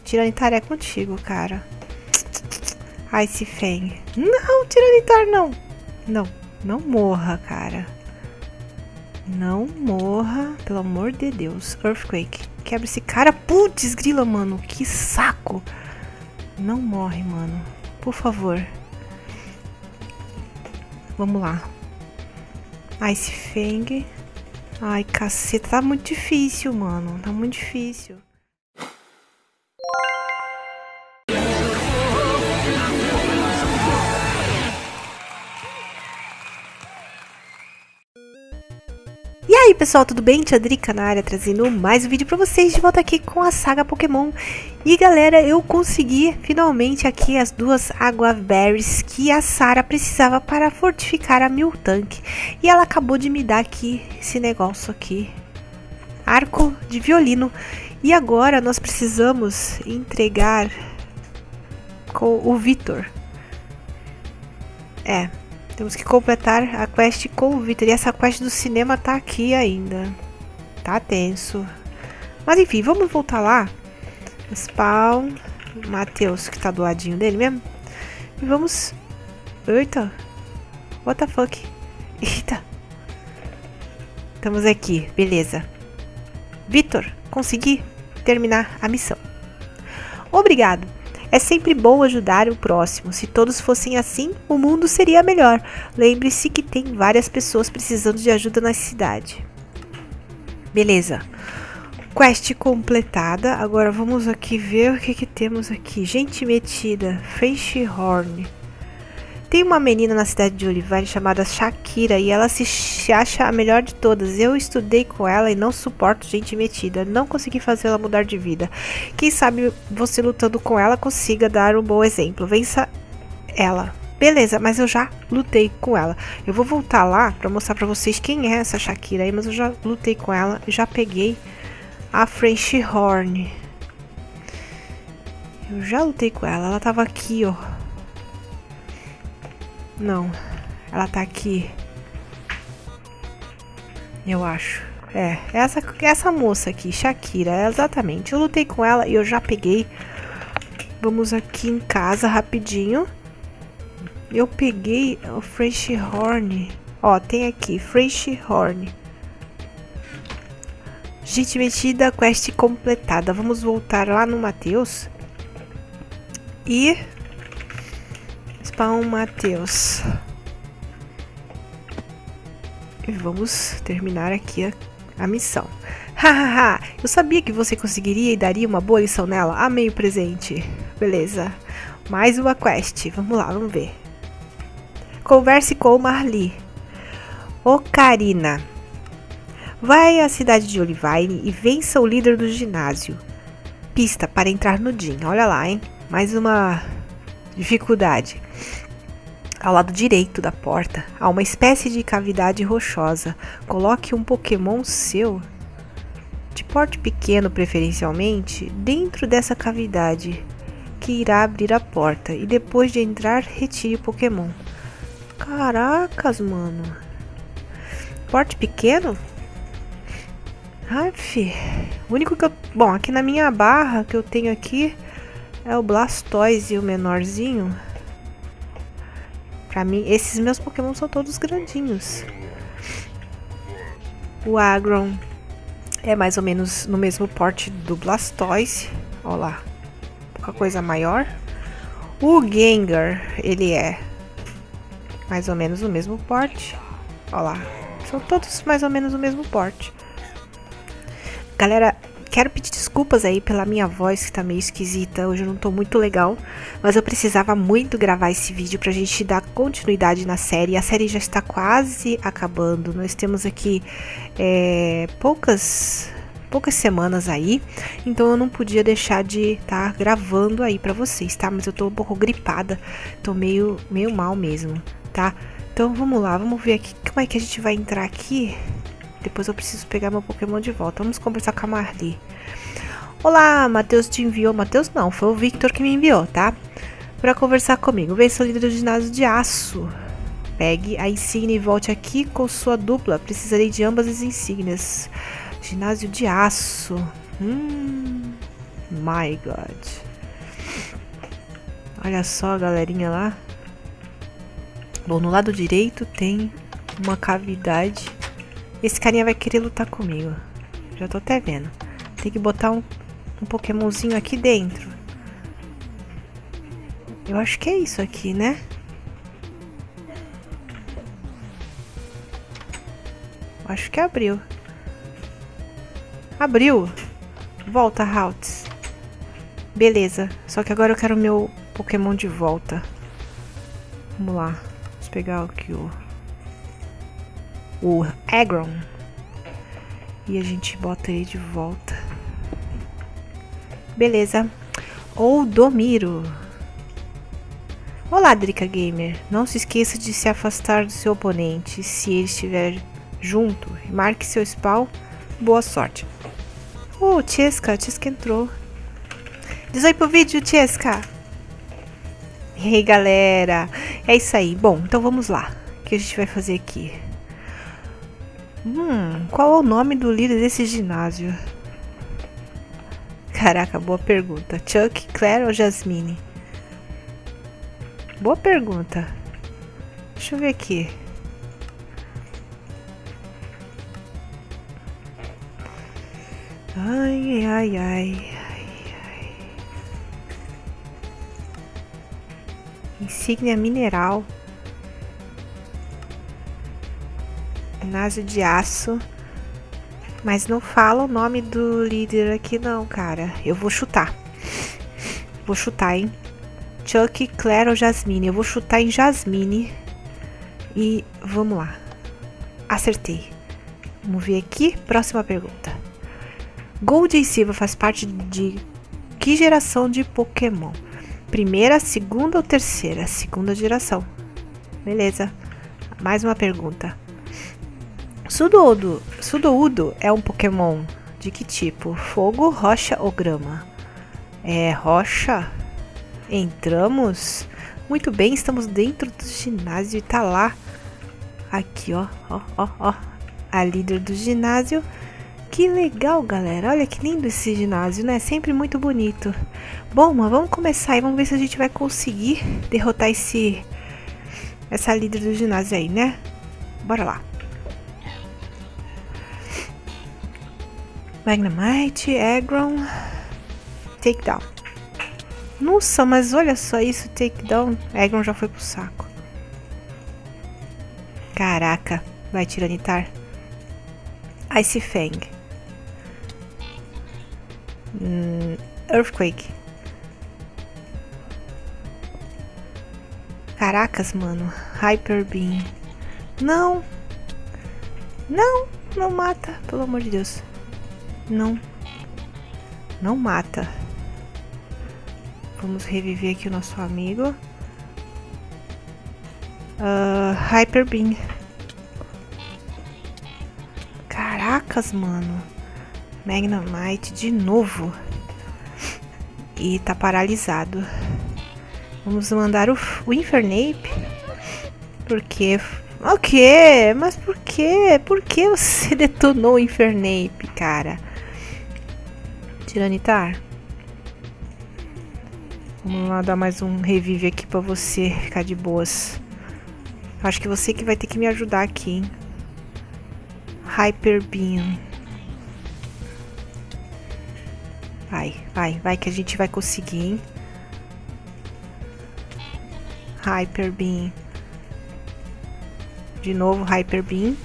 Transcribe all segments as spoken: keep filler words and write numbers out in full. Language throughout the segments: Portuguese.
Tiranitar é contigo, cara. Ice Fang. Não, Tiranitar, não. Não, não morra, cara. Não morra, pelo amor de Deus. Earthquake. Quebra esse cara. Putz, grila, mano. Que saco. Não morre, mano. Por favor. Vamos lá. Ice Fang. Ai, caceta. Tá muito difícil, mano. Tá muito difícil. E aí pessoal, tudo bem? Tia Drica na área, trazendo mais um vídeo pra vocês, de volta aqui com a saga Pokémon. E galera, eu consegui finalmente aqui as duas Agua Berries que a Sarah precisava para fortificar a Miltank. E ela acabou de me dar aqui esse negócio aqui, arco de violino. E agora nós precisamos entregar com o Victor. É... Temos que completar a quest com o Victor. E essa quest do cinema tá aqui ainda. Tá tenso. Mas enfim, vamos voltar lá. Spawn. Matheus, que tá do ladinho dele mesmo. E vamos... Eita. What the fuck? Eita. Estamos aqui. Beleza. Victor, consegui terminar a missão. Obrigado. É sempre bom ajudar o próximo. Se todos fossem assim, o mundo seria melhor. Lembre-se que tem várias pessoas precisando de ajuda na cidade. Beleza. Quest completada. Agora vamos aqui ver o que, que temos aqui. Gente metida. French Horn. Tem uma menina na cidade de Olivine chamada Shakira e ela se acha a melhor de todas. Eu estudei com ela e não suporto gente metida. Não consegui fazê-la mudar de vida. Quem sabe você lutando com ela consiga dar um bom exemplo. Vença ela. Beleza, mas eu já lutei com ela. Eu vou voltar lá pra mostrar pra vocês quem é essa Shakira aí. Mas eu já lutei com ela e já peguei a French Horn. Eu já lutei com ela. Ela tava aqui, ó. Não, ela tá aqui. Eu acho. É, essa, essa moça aqui, Shakira, é exatamente. Eu lutei com ela e eu já peguei. Vamos aqui em casa rapidinho. Eu peguei o French Horn. Ó, tem aqui, French Horn. Gente metida, quest completada. Vamos voltar lá no Matheus. E... Spawn Matheus. E vamos terminar aqui a, a missão. Hahaha, eu sabia que você conseguiria e daria uma boa lição nela. Amei o presente. Beleza. Mais uma quest. Vamos lá, vamos ver. Converse com o Marli. Ocarina. Vai à cidade de Olivine e vença o líder do ginásio. Pista para entrar no Gym. Olha lá, hein. Mais uma... dificuldade. Ao lado direito da porta há uma espécie de cavidade rochosa. Coloque um Pokémon seu, de porte pequeno preferencialmente, dentro dessa cavidade, que irá abrir a porta. E depois de entrar, retire o Pokémon. Caracas, mano. Porte pequeno? Aff. O único que eu... Bom, aqui na minha barra que eu tenho aqui é o Blastoise, o menorzinho. Pra mim, esses meus Pokémon são todos grandinhos. O Agron é mais ou menos no mesmo porte do Blastoise. Olha lá. Pouca coisa maior. O Gengar, ele é mais ou menos o mesmo porte. Olha lá. São todos mais ou menos o mesmo porte. Galera... Quero pedir desculpas aí pela minha voz que tá meio esquisita, hoje eu não tô muito legal, mas eu precisava muito gravar esse vídeo pra gente dar continuidade na série. A série já está quase acabando, nós temos aqui é, poucas, poucas semanas aí, então eu não podia deixar de estar tá gravando aí pra vocês, tá? Mas eu tô um pouco gripada, tô meio, meio mal mesmo, tá? Então vamos lá, vamos ver aqui como é que a gente vai entrar aqui. Depois eu preciso pegar meu Pokémon de volta. Vamos conversar com a Marli. Olá, Matheus te enviou. Matheus não, foi o Victor que me enviou, tá? Pra conversar comigo. Vença o líder do ginásio de aço. Pegue a insígnia e volte aqui com sua dupla. Precisarei de ambas as insígnias. Ginásio de aço. Hum, my god. Olha só a galerinha lá. Bom, no lado direito tem uma cavidade. Esse carinha vai querer lutar comigo. Já tô até vendo. Tem que botar um, um Pokémonzinho aqui dentro. Eu acho que é isso aqui, né? Acho que abriu. Abriu. Volta, Haltz. Beleza. Só que agora eu quero o meu Pokémon de volta. Vamos lá. Vamos pegar aqui o... O Aggron. E a gente bota ele de volta. Beleza. Ou Domiro. Olá, Drica Gamer. Não se esqueça de se afastar do seu oponente se ele estiver junto. Marque seu spawn. Boa sorte. Oh, Chesca. Chesca entrou. Diz oi pro vídeo, Chesca. E aí, galera. É isso aí. Bom, então vamos lá. O que a gente vai fazer aqui? Hum, qual é o nome do líder desse ginásio? Caraca, boa pergunta. Chuck, Claire ou Jasmine? Boa pergunta. Deixa eu ver aqui. Ai, ai, ai, ai, ai. Insígnia mineral. Ginásio de aço. Mas não fala o nome do líder aqui não, cara. Eu vou chutar. Vou chutar, hein? Chuck, Claire ou Jasmine? Eu vou chutar em Jasmine. E vamos lá. Acertei. Vamos ver aqui. Próxima pergunta. Gold e Silver faz parte de que geração de Pokémon? Primeira, segunda ou terceira? Segunda geração. Beleza. Mais uma pergunta. Sudoudo. Sudoudo é um Pokémon de que tipo? Fogo, rocha ou grama? É rocha? Entramos? Muito bem, estamos dentro do ginásio e tá lá. Aqui, ó, ó, ó, ó. A líder do ginásio. Que legal, galera. Olha que lindo esse ginásio, né? Sempre muito bonito. Bom, mas vamos começar e vamos ver se a gente vai conseguir derrotar esse essa líder do ginásio aí, né? Bora lá. Magnemite, Aggron, Takedown. Nossa, mas olha só isso, Takedown. Aggron já foi pro saco. Caraca, vai Tiranitar. Ice Fang. Hum, Earthquake. Caracas, mano. Hyper Beam. Não. Não, não mata, pelo amor de Deus. Não. Não mata. Vamos reviver aqui o nosso amigo. Uh, Hyper Beam. Caracas, mano. Magnemite de novo. E tá paralisado. Vamos mandar o, o Infernape. Por quê? O quê? Mas por quê? Por que você detonou o Infernape, cara? Tiranitar. Vamos lá dar mais um revive aqui pra você ficar de boas. Acho que você que vai ter que me ajudar aqui, hein? Hyper Beam. Vai, vai, vai que a gente vai conseguir, hein? Hyper Beam. De novo, Hyper Beam.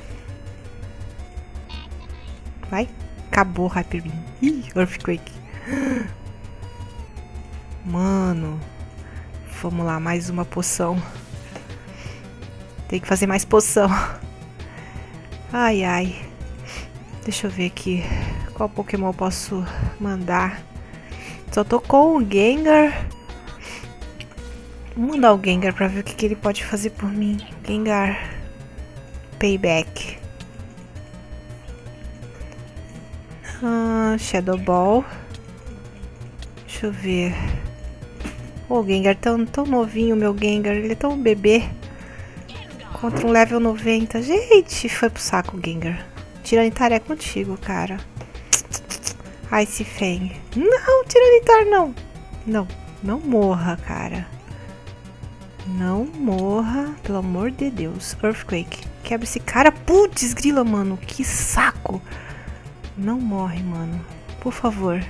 Vai. Acabou o Hyper Beam. Ih, Earthquake. Mano. Vamos lá, mais uma poção. Tem que fazer mais poção. Ai, ai. Deixa eu ver aqui. Qual Pokémon eu posso mandar? Só tô com o Gengar. Vou mandar o Gengar pra ver o que, que ele pode fazer por mim. Gengar. Payback. Ah, Shadow Ball. Deixa eu ver. O Gengar tão, tão novinho, meu Gengar. Ele é tão bebê. Contra um level noventa. Gente, foi pro saco o Gengar. Tiranitar é contigo, cara. Ice Fang. Não, Tiranitar, não. Não, não morra, cara. Não morra, pelo amor de Deus. Earthquake. Quebra esse cara. Putz, grila, mano. Que saco. Não morre, mano. Por favor.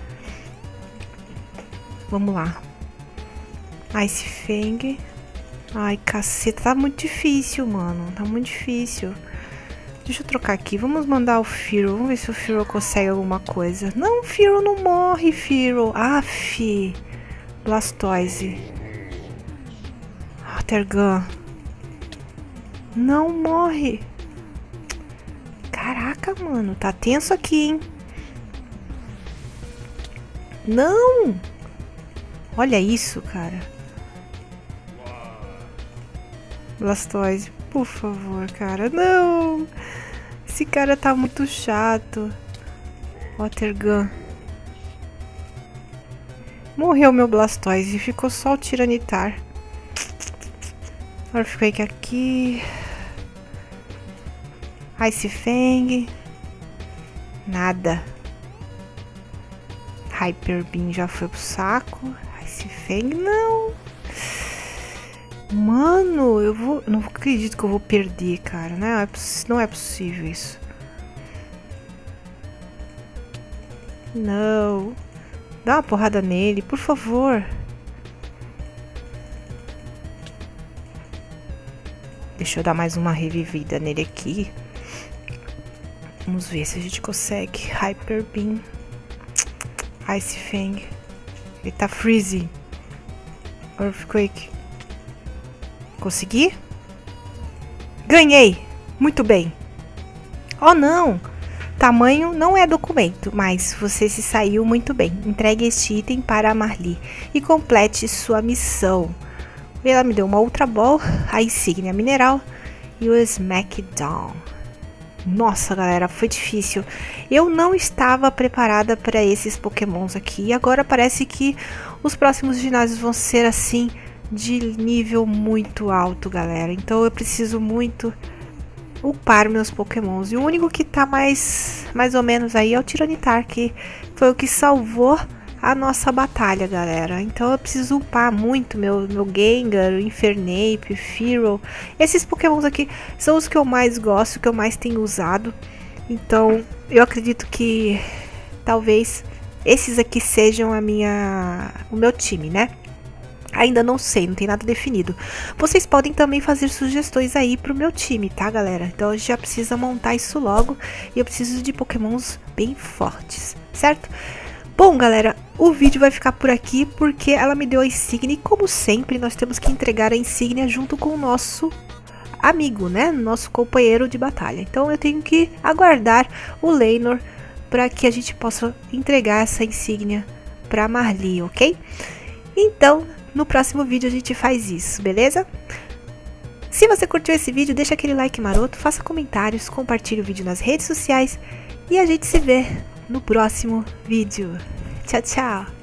Vamos lá. Ice Fang. Ai, caceta. Tá muito difícil, mano. Tá muito difícil. Deixa eu trocar aqui. Vamos mandar o Fearow. Vamos ver se o Fearow consegue alguma coisa. Não, Fearow não morre, Fearow. Aff. Blastoise. Watergun. Não morre. Caraca, mano. Tá tenso aqui, hein? Não. Olha isso, cara. Blastoise. Por favor, cara. Não. Esse cara tá muito chato. Watergun. Morreu meu Blastoise. Ficou só o Tiranitar. Earthquake aqui. Ice Fang. Nada. Hyper Beam já foi pro saco. Ice Fang, não. Mano, eu vou... Não acredito que eu vou perder, cara. Não é, não é possível isso. Não. Dá uma porrada nele, por favor. Deixa eu dar mais uma revivida nele aqui. Vamos ver se a gente consegue. Hyper Beam. Ice Fang. Ele tá freezing. Earthquake. Consegui? Ganhei! Muito bem. Oh, não! Tamanho não é documento, mas você se saiu muito bem. Entregue este item para a Marli e complete sua missão. Ela me deu uma Ultra Ball, a insígnia mineral e o Smackdown. Nossa, galera, foi difícil. Eu não estava preparada para esses pokémons aqui. E agora parece que os próximos ginásios vão ser assim, de nível muito alto, galera. Então eu preciso muito upar meus pokémons. E o único que tá mais, mais ou menos aí é o Tiranitar, que foi o que salvou a nossa batalha, galera. Então eu preciso upar muito meu, meu Gengar, o Infernape, Fearow. Esses pokémons aqui são os que eu mais gosto, que eu mais tenho usado. Então eu acredito que talvez esses aqui sejam a minha, o meu time, né? Ainda não sei, não tem nada definido. Vocês podem também fazer sugestões aí pro meu time, tá, galera? Então a gente já precisa montar isso logo. E eu preciso de pokémons bem fortes, certo? Bom, galera, o vídeo vai ficar por aqui porque ela me deu a insígnia. E como sempre, nós temos que entregar a insígnia junto com o nosso amigo, né? Nosso companheiro de batalha. Então eu tenho que aguardar o Leinor para que a gente possa entregar essa insígnia para Marli, ok? Então, no próximo vídeo a gente faz isso, beleza? Se você curtiu esse vídeo, deixa aquele like maroto, faça comentários, compartilhe o vídeo nas redes sociais e a gente se vê no próximo vídeo. Tchau, tchau!